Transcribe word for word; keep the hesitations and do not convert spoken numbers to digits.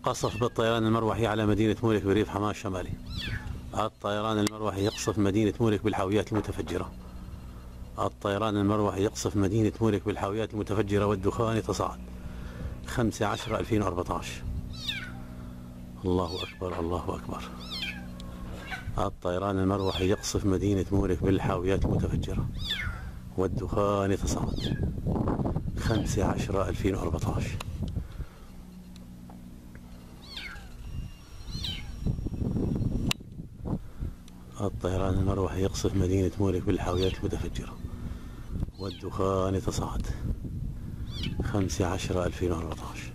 قصف بالطيران المروحي على مدينة مولك بريف حماة الشمالي. الطيران المروحي يقصف مدينة مولك بالحاويات المتفجرة. الطيران المروحي يقصف مدينة مولك بالحاويات المتفجرة والدخان يتصاعد. خمسة عشر ألفين وأربعة عشر. الله أكبر الله أكبر. الطيران المروحي يقصف مدينة مولك بالحاويات المتفجرة والدخان يتصاعد. خمسة عشر ألفين وأربعة عشر. الطيران المروحي يقصف مدينة مولك بالحاويات المتفجرة والدخان يتصاعد. خمسة عشر ألفين وأربعة عشر.